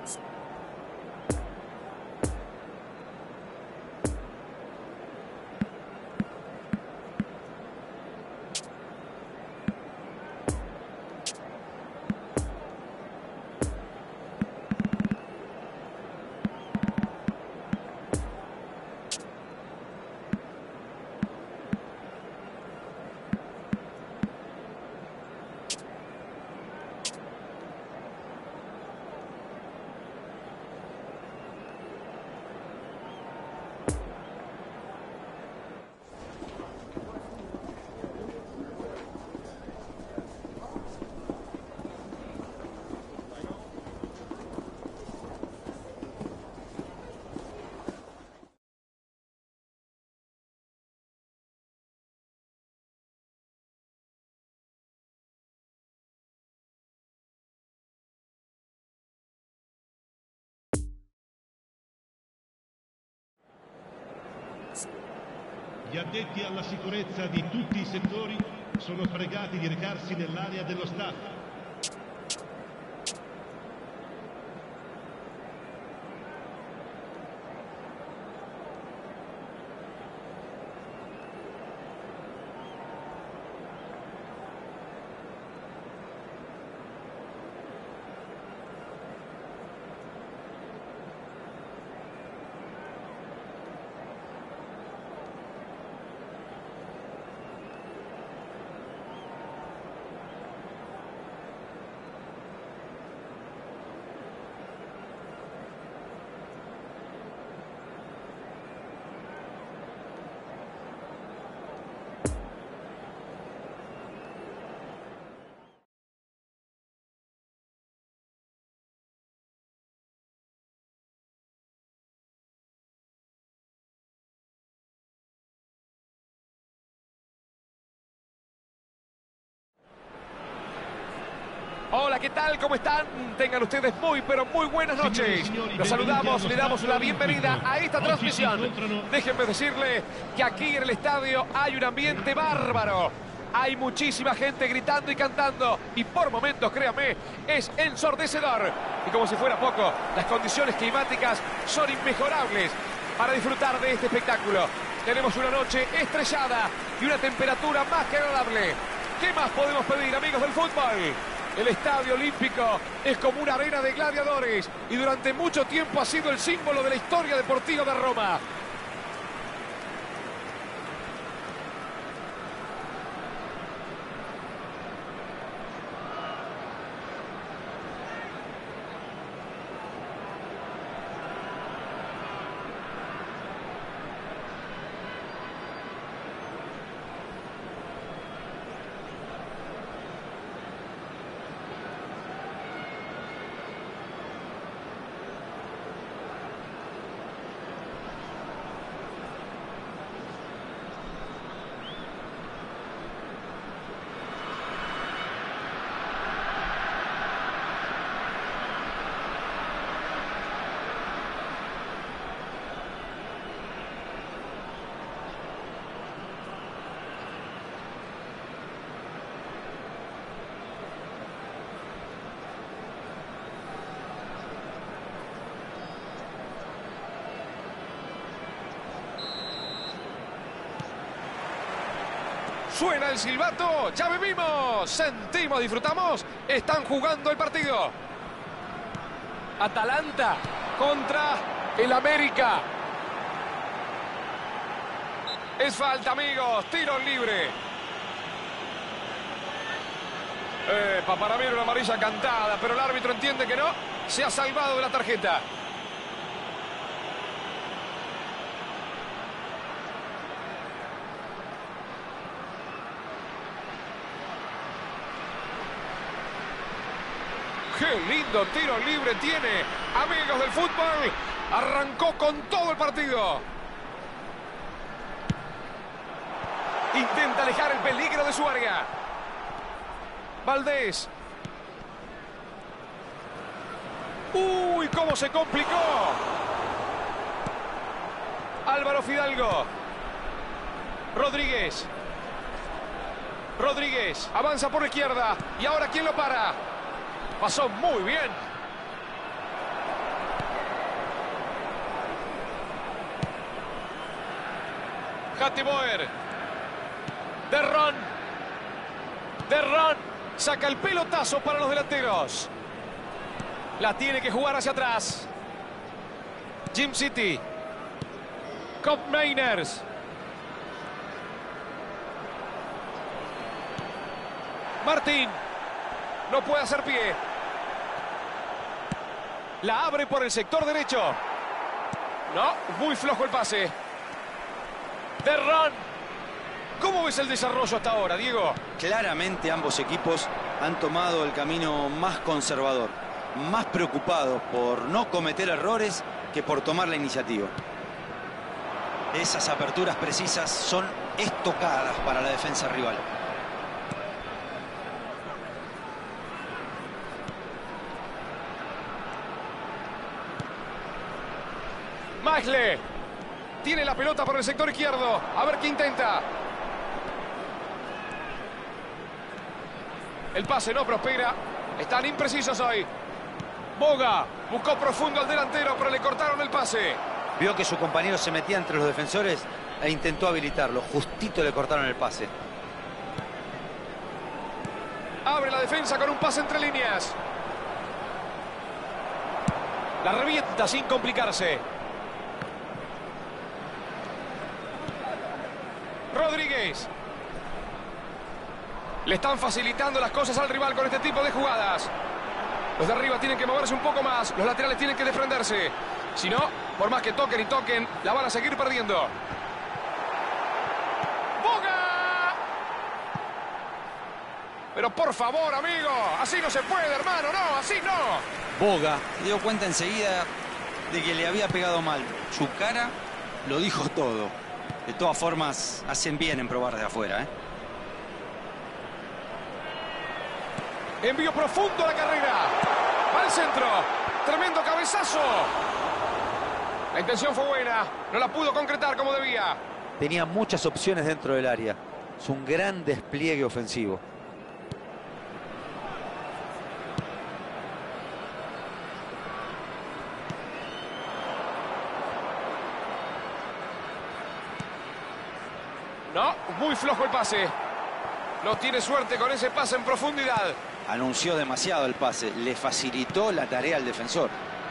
Gli addetti alla sicurezza di tutti i settori sono pregati di recarsi nell'area dello staff. Hola, ¿qué tal? ¿Cómo están? Tengan ustedes muy, pero muy buenas noches. Los saludamos, le damos la bienvenida a esta transmisión. Déjenme decirle que aquí en el estadio hay un ambiente bárbaro. Hay muchísima gente gritando y cantando. Y por momentos, créanme, es ensordecedor. Y como si fuera poco, las condiciones climáticas son inmejorables para disfrutar de este espectáculo. Tenemos una noche estrellada y una temperatura más que agradable. ¿Qué más podemos pedir, amigos del fútbol? El Estadio Olímpico es como una arena de gladiadores y durante mucho tiempo ha sido el símbolo de la historia deportiva de Roma. Suena el silbato, ya vivimos, sentimos, disfrutamos, están jugando el partido. Atalanta contra el América. Es falta, amigos, tiro libre. Para mí era una amarilla cantada, pero el árbitro entiende que no, se ha salvado de la tarjeta. ¡Qué lindo tiro libre tiene! Amigos del fútbol, arrancó con todo el partido. Intenta alejar el peligro de su área. Valdés. ¡Uy, cómo se complicó! Álvaro Fidalgo. Rodríguez. Rodríguez avanza por la izquierda. ¿Y ahora quién lo para? Pasó muy bien. Hateboer. De Ron. De Ron. Saca el pelotazo para los delanteros. La tiene que jugar hacia atrás. Jim City. Kopp Meiners. Martín. No puede hacer pie. La abre por el sector derecho. No, muy flojo el pase. De Ron. ¿Cómo ves el desarrollo hasta ahora, Diego? Claramente ambos equipos han tomado el camino más conservador, más preocupados por no cometer errores que por tomar la iniciativa. Esas aperturas precisas son estocadas para la defensa rival. Magle. Tiene la pelota por el sector izquierdo. A ver qué intenta. El pase no prospera. Están imprecisos hoy. Boga buscó profundo al delantero, pero le cortaron el pase. Vio que su compañero se metía entre los defensores e intentó habilitarlo. Justito le cortaron el pase. Abre la defensa con un pase entre líneas. La revienta sin complicarse. Rodríguez. Le están facilitando las cosas al rival con este tipo de jugadas. Los de arriba tienen que moverse un poco más. Los laterales tienen que defenderse. Si no, por más que toquen y toquen, la van a seguir perdiendo. ¡Boga! Pero por favor, amigo, así no se puede, hermano, no, así no. Boga se dio cuenta enseguida de que le había pegado mal. Su cara lo dijo todo. De todas formas, hacen bien en probar de afuera, ¿eh? Envío profundo a la carrera. Al centro. Tremendo cabezazo. La intención fue buena. No la pudo concretar como debía. Tenía muchas opciones dentro del área. Es un gran despliegue ofensivo. No, muy flojo el pase. No tiene suerte con ese pase en profundidad. Anunció demasiado el pase. Le facilitó la tarea al defensor.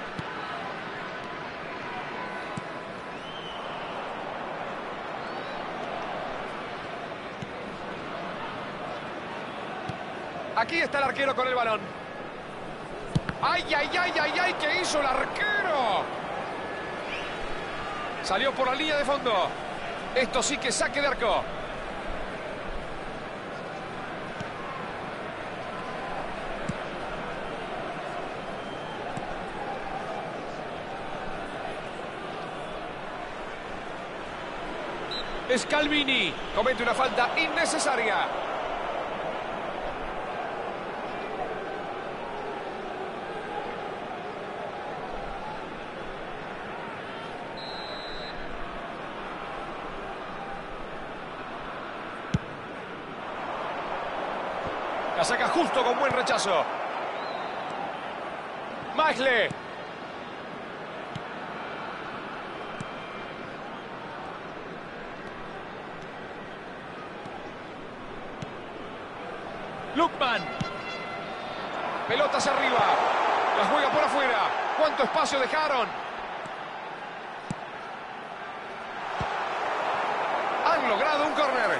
Aquí está el arquero con el balón. ¡Ay, ay, ay, ay, ay! ¿Qué hizo el arquero? Salió por la línea de fondo. Esto sí que saque de arco. Scalvini comete una falta innecesaria. La saca justo con buen rechazo. Magle. Lukman. Pelota hacia arriba. La juega por afuera. ¿Cuánto espacio dejaron? Han logrado un córner.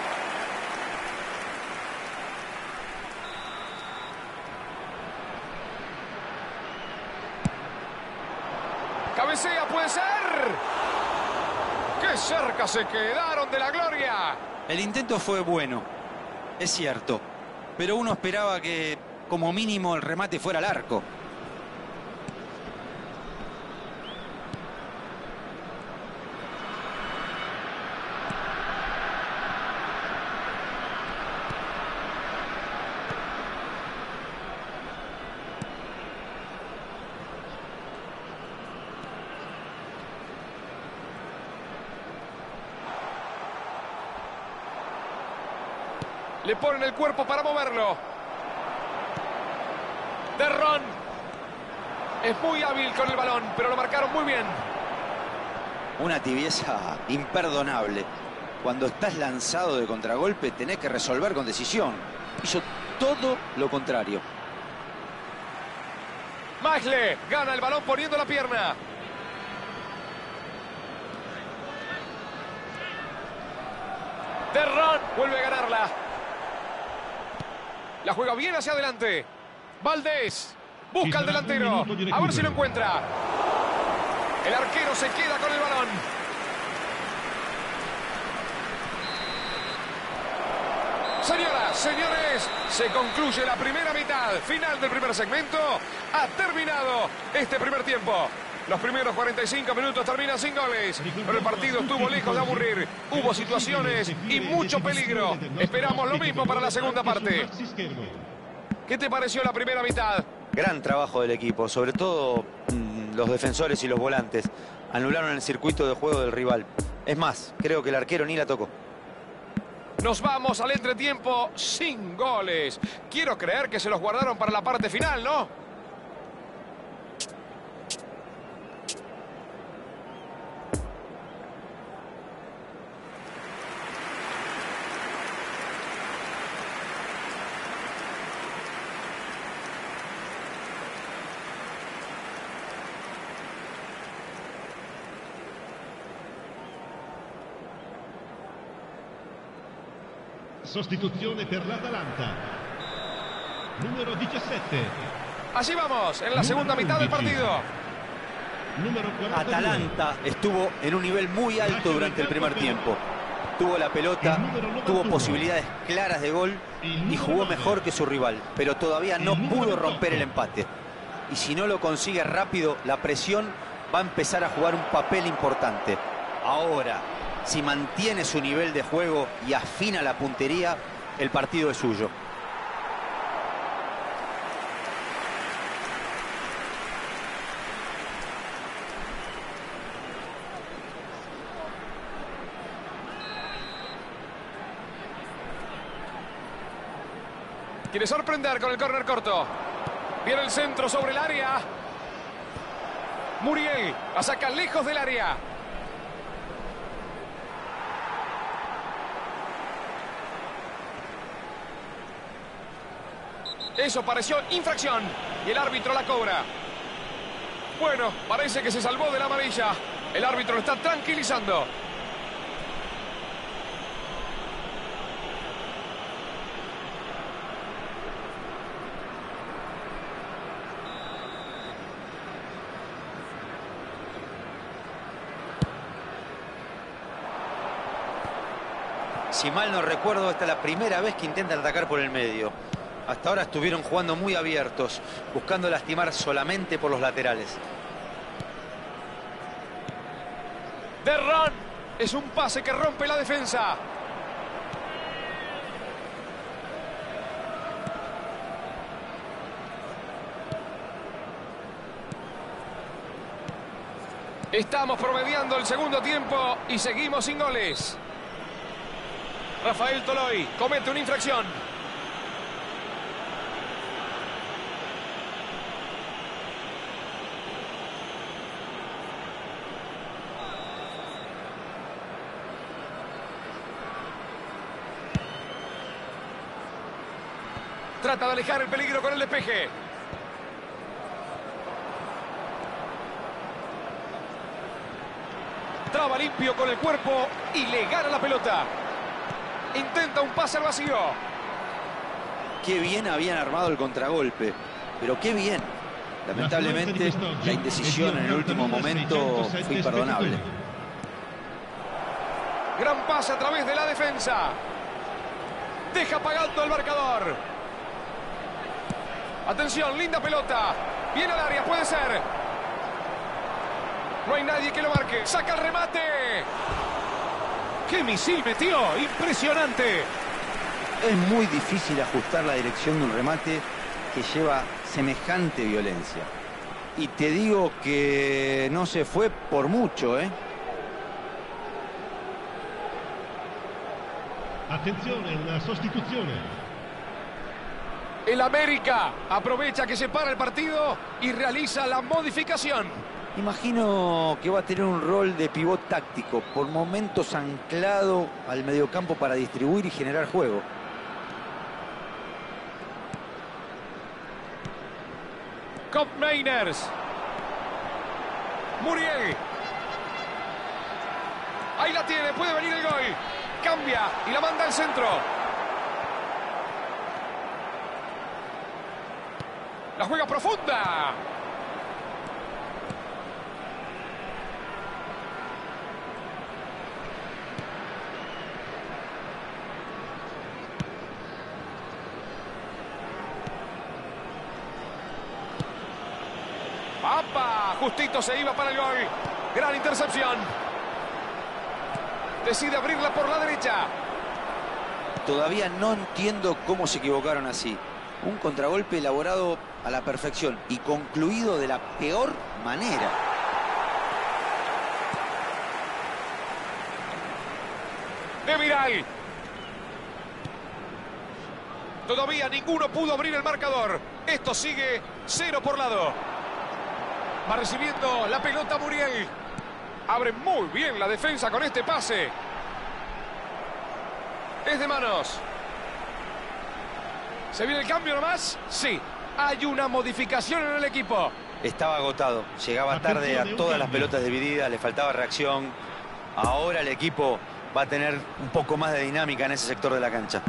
Cabecea, puede ser. ¡Qué cerca se quedaron de la gloria! El intento fue bueno, es cierto. Pero uno esperaba que, como mínimo, el remate fuera al arco. Le ponen el cuerpo para moverlo. De Ron. Es muy hábil con el balón, pero lo marcaron muy bien. Una tibieza imperdonable. Cuando estás lanzado de contragolpe, tenés que resolver con decisión. Hizo todo lo contrario. Magle gana el balón poniendo la pierna. Terron vuelve a ganarla. La juega bien hacia adelante. Valdés busca al delantero. A ver si lo encuentra. El arquero se queda con el balón. Señoras, señores, se concluye la primera mitad. Final del primer segmento. Ha terminado este primer tiempo. Los primeros 45 minutos terminan sin goles, pero el partido estuvo lejos de aburrir. Hubo situaciones y mucho peligro. Esperamos lo mismo para la segunda parte. ¿Qué te pareció la primera mitad? Gran trabajo del equipo, sobre todo los defensores y los volantes. Anularon el circuito de juego del rival. Es más, creo que el arquero ni la tocó. Nos vamos al entretiempo sin goles. Quiero creer que se los guardaron para la parte final, ¿no? Sostituzione per l'Atalanta. Número 17. Así vamos, en la segunda mitad del partido. Número 42. Atalanta estuvo en un nivel muy alto durante el primer tiempo. Tuvo la pelota, tuvo posibilidades claras de gol y jugó mejor que su rival, pero todavía no pudo romper el empate. Y si no lo consigue rápido, la presión va a empezar a jugar un papel importante. Ahora, si mantiene su nivel de juego y afina la puntería, el partido es suyo. Quiere sorprender con el córner corto. Viene el centro sobre el área. Muriel la saca lejos del área. Eso pareció infracción y el árbitro la cobra. Bueno, parece que se salvó de la amarilla. El árbitro lo está tranquilizando. Si mal no recuerdo, esta es la primera vez que intentan atacar por el medio. Hasta ahora estuvieron jugando muy abiertos, buscando lastimar solamente por los laterales. Terron es un pase que rompe la defensa. Estamos promediando el segundo tiempo y seguimos sin goles. Rafael Toloi comete una infracción. Trata de alejar el peligro con el despeje. Traba limpio con el cuerpo y le gana la pelota. Intenta un pase al vacío. Qué bien habían armado el contragolpe, pero qué bien. Lamentablemente, la indecisión en el último momento fue imperdonable. Gran pase a través de la defensa. Deja pagando el marcador. Atención, linda pelota. Viene al área, puede ser. No hay nadie que lo marque. Saca el remate. ¡Qué misil metió! ¡Impresionante! Es muy difícil ajustar la dirección de un remate que lleva semejante violencia. Y te digo que no se fue por mucho, ¿eh? Attenzione, una sostituzione. El América aprovecha que se para el partido y realiza la modificación. Imagino que va a tener un rol de pivot táctico, por momentos anclado al mediocampo para distribuir y generar juego. Koopmeiners. Muriel. Ahí la tiene, puede venir el gol. Cambia y la manda al centro. La juega profunda. ¡Apa! Justito se iba para el gol. Gran intercepción. Decide abrirla por la derecha. Todavía no entiendo cómo se equivocaron así. Un contragolpe elaborado a la perfección y concluido de la peor manera. Demiral. Todavía ninguno pudo abrir el marcador. Esto sigue 0 por lado. Va recibiendo la pelota Muriel. Abre muy bien la defensa con este pase. Es de manos. ¿Se viene el cambio nomás? Sí. Hay una modificación en el equipo. Estaba agotado. Llegaba tarde a todas las pelotas divididas. Le faltaba reacción. Ahora el equipo va a tener un poco más de dinámica en ese sector de la cancha.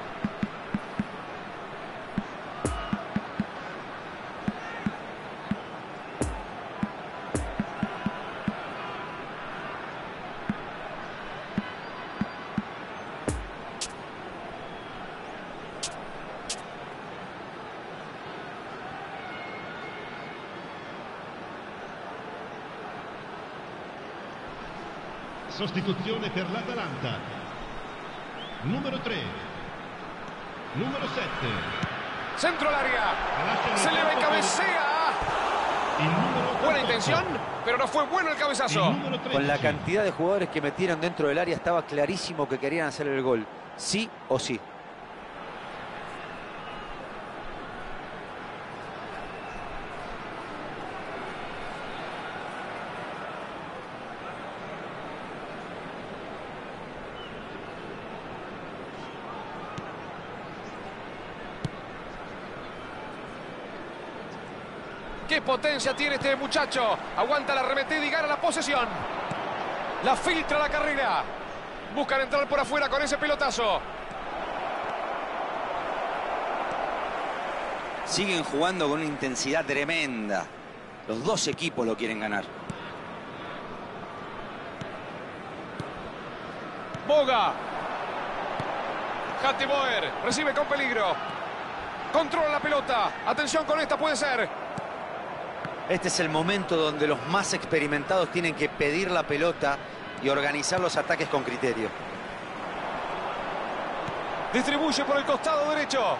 Sostituzione per l'Atalanta. Numero 3. Numero 7. Centro al área. Se le va y cabecea. Buena intención, pero no fue bueno el cabezazo. Con la cantidad de jugadores que metieron dentro del área estaba clarísimo que querían hacer el gol. Sí o sí. ¡Qué potencia tiene este muchacho! Aguanta la arremetida y gana la posesión. La filtra la carrera. Buscan entrar por afuera con ese pelotazo. Siguen jugando con una intensidad tremenda. Los dos equipos lo quieren ganar. Boga. Hatteboer recibe con peligro. Controla la pelota. Atención con esta, puede ser. Este es el momento donde los más experimentados tienen que pedir la pelota y organizar los ataques con criterio. Distribuye por el costado derecho.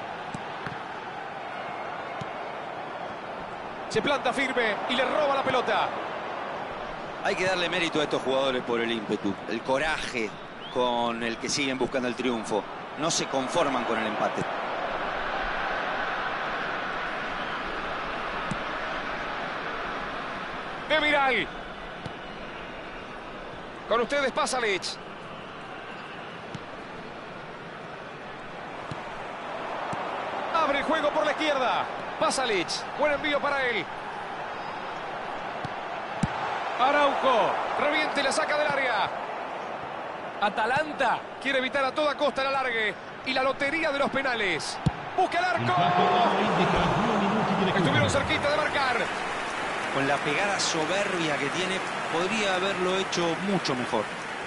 Se planta firme y le roba la pelota. Hay que darle mérito a estos jugadores por el ímpetu, el coraje con el que siguen buscando el triunfo. No se conforman con el empate. Demiral. Con ustedes Pasalic. Abre el juego por la izquierda. Pasalic. Buen envío para él. Araujo. Reviente y la saca del área. Atalanta quiere evitar a toda costa el alargue. Y la lotería de los penales. Busca el arco. Estuvieron cerquita de marcar. Con la pegada soberbia que tiene, podría haberlo hecho mucho mejor.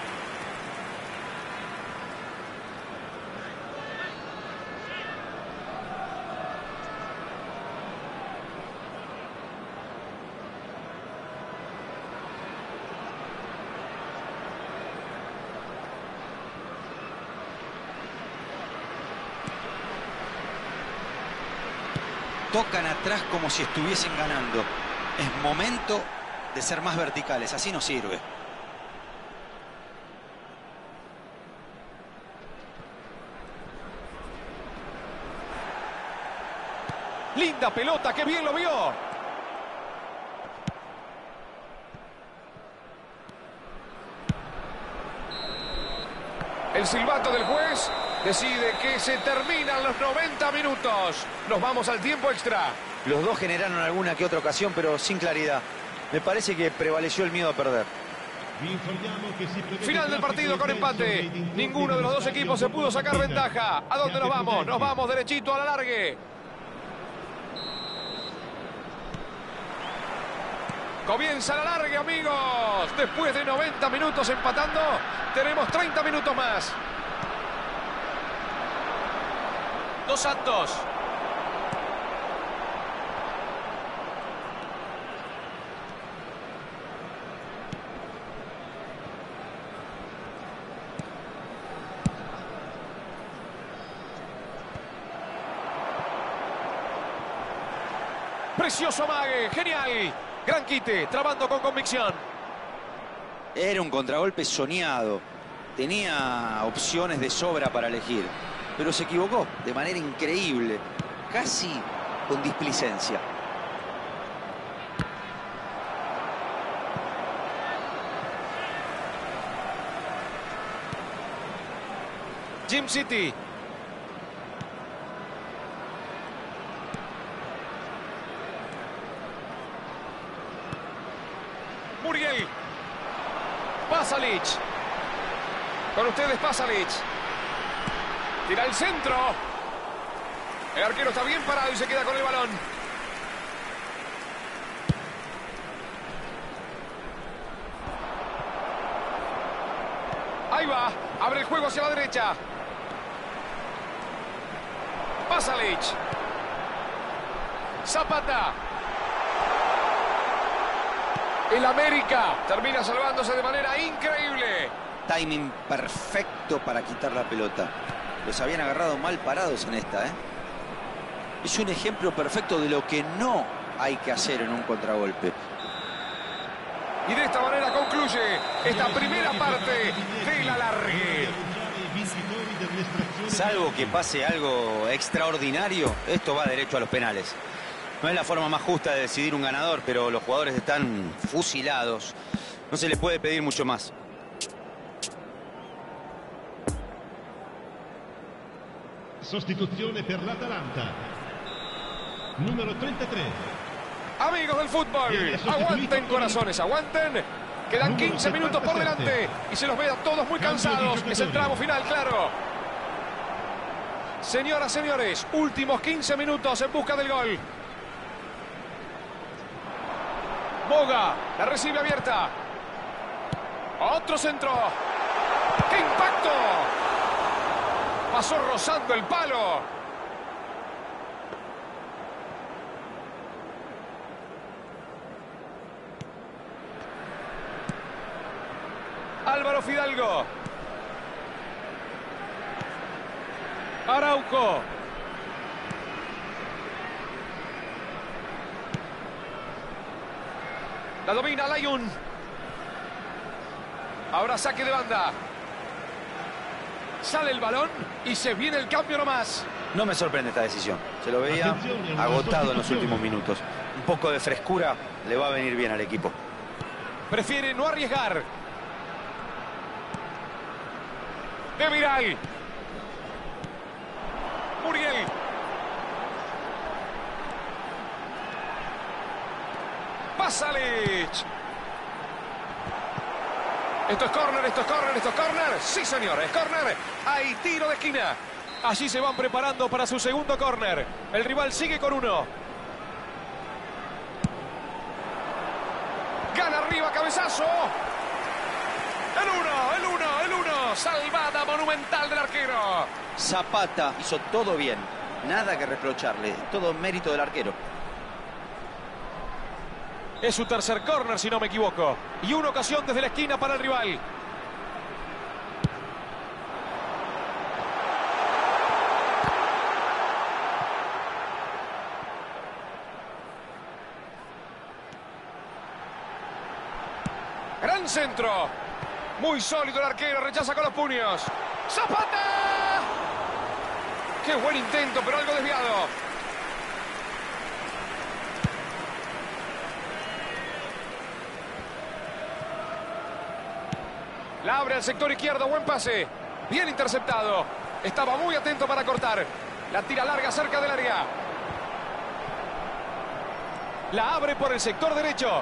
Tocan atrás como si estuviesen ganando. Es momento de ser más verticales, así no sirve. Linda pelota, qué bien lo vio. El silbato del juez decide que se terminan los 90 minutos. Nos vamos al tiempo extra. Los dos generaron alguna que otra ocasión, pero sin claridad. Me parece que prevaleció el miedo a perder. Final del partido con empate. Ninguno de los dos equipos se pudo sacar ventaja. ¿A dónde nos vamos? Nos vamos derechito a la largue. Comienza la larga, amigos. Después de 90 minutos empatando, tenemos 30 minutos más. Dos Santos. Precioso amague, genial. Gran quite, trabando con convicción. Era un contragolpe soñado. Tenía opciones de sobra para elegir. Pero se equivocó de manera increíble. Casi con displicencia. Jim City. Muriel. Pasalic. Con ustedes Pasalic. Tira el centro. El arquero está bien parado y se queda con el balón. Ahí va. Abre el juego hacia la derecha. Pasalic. Zapata. El América termina salvándose de manera increíble. Timing perfecto para quitar la pelota. Los habían agarrado mal parados en esta, ¿eh? Es un ejemplo perfecto de lo que no hay que hacer en un contragolpe. Y de esta manera concluye esta primera parte del alargue. Salvo que pase algo extraordinario, esto va derecho a los penales. No es la forma más justa de decidir un ganador, pero los jugadores están fusilados. No se les puede pedir mucho más. Sostituzione per l'Atalanta. Número 33. Amigos del fútbol, aguanten corazones, aguanten. Quedan 15 minutos por delante y se los ve a todos muy cansados. Es el tramo final, claro. Señoras, señores, últimos 15 minutos en busca del gol. Boga, la recibe abierta. Otro centro. ¡Qué impacto! Pasó rozando el palo. Álvaro Fidalgo. Araujo. La domina Layún. Ahora saque de banda. Sale el balón y se viene el cambio nomás. No me sorprende esta decisión. Se lo veía agotado en los últimos minutos. Un poco de frescura le va a venir bien al equipo. Prefiere no arriesgar. De Viral. Muriel. Pasalic. Esto es córner, esto es córner, esto es córner. Sí, señor, es córner. Hay tiro de esquina. Allí se van preparando para su segundo córner. El rival sigue con uno. Gana arriba, cabezazo. El uno. Salvada monumental del arquero. Zapata hizo todo bien. Nada que reprocharle. Todo mérito del arquero. Es su tercer córner, si no me equivoco. Y una ocasión desde la esquina para el rival. Gran centro. Muy sólido el arquero, rechaza con los puños. ¡Zapata! ¡Qué buen intento, pero algo desviado! La abre al sector izquierdo, buen pase. Bien interceptado. Estaba muy atento para cortar. La tira larga cerca del área. La abre por el sector derecho.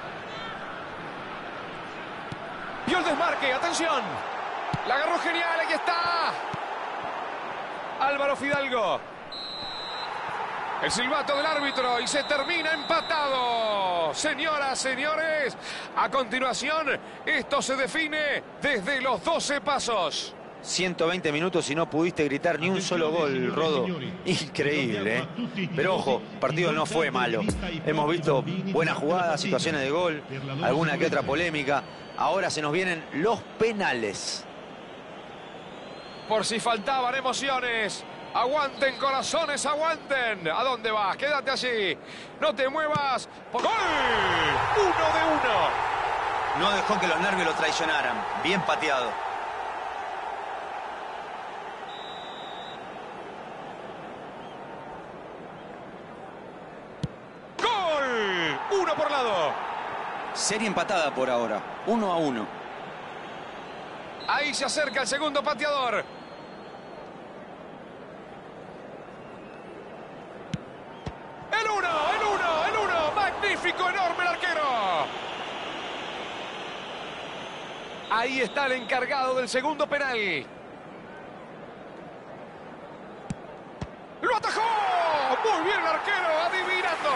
Vio el desmarque, atención. La agarró genial, ahí está. Álvaro Fidalgo. El silbato del árbitro y se termina empatado. Señoras, señores, a continuación esto se define desde los 12 pasos. 120 minutos y no pudiste gritar ni un solo gol, Rodo. Increíble, ¿eh? Pero ojo, el partido no fue malo. Hemos visto buenas jugadas, situaciones de gol, alguna que otra polémica. Ahora se nos vienen los penales. Por si faltaban emociones. Aguanten, corazones, aguanten. ¿A dónde vas? Quédate allí. No te muevas. ¡Gol! 1-1. No dejó que los nervios lo traicionaran. Bien pateado. ¡Gol! 1 por lado. Serie empatada por ahora. 1-1. Ahí se acerca el segundo pateador. El 1. Magnífico, enorme el arquero. Ahí está el encargado del segundo penal. ¡Lo atajó! Muy bien el arquero, adivinando.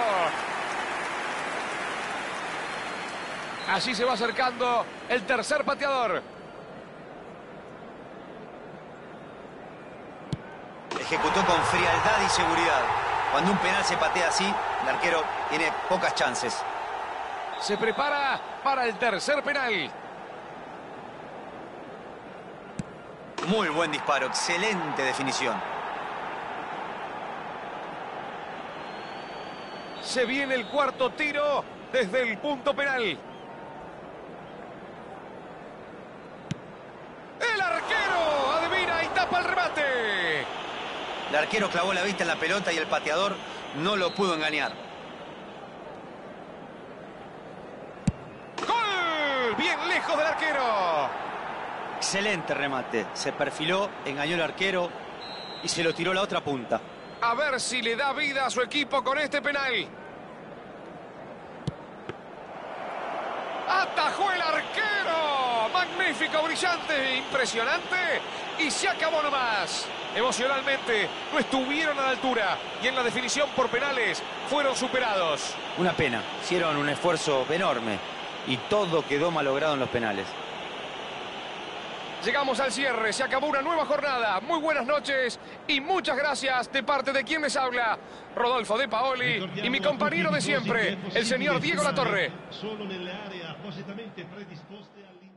Allí se va acercando el tercer pateador. Ejecutó con frialdad y seguridad. Cuando un penal se patea así, el arquero tiene pocas chances. Se prepara para el tercer penal. Muy buen disparo, excelente definición. Se viene el cuarto tiro desde el punto penal. El arquero adivina y tapa el remate. El arquero clavó la vista en la pelota y el pateador no lo pudo engañar. ¡Gol! Bien lejos del arquero. Excelente remate. Se perfiló, engañó al arquero y se lo tiró a la otra punta. A ver si le da vida a su equipo con este penal. ¡Atajó el arquero! Magnífico, brillante, impresionante. Y se acabó nomás. Emocionalmente no estuvieron a la altura. Y en la definición por penales fueron superados. Una pena. Hicieron un esfuerzo enorme. Y todo quedó malogrado en los penales. Llegamos al cierre, se acabó una nueva jornada. Muy buenas noches y muchas gracias de parte de quien les habla, Rodolfo De Paoli, y mi compañero de siempre, el señor Diego Latorre. Solo nelle aree appositamente predisposte